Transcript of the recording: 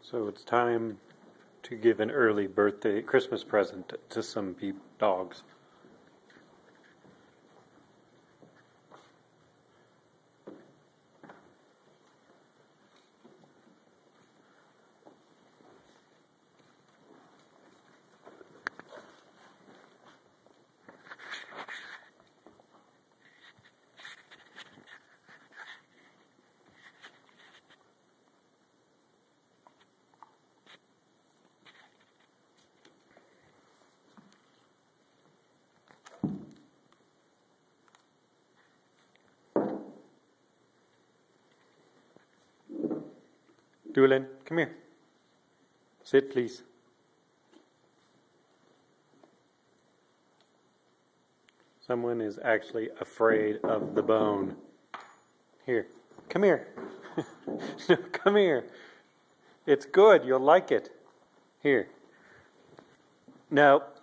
So it's time to give an early birthday Christmas present to some dogs. Doolin, come here. Sit, please. Someone is actually afraid of the bone. Here, come here. No, come here. It's good. You'll like it. Here. No.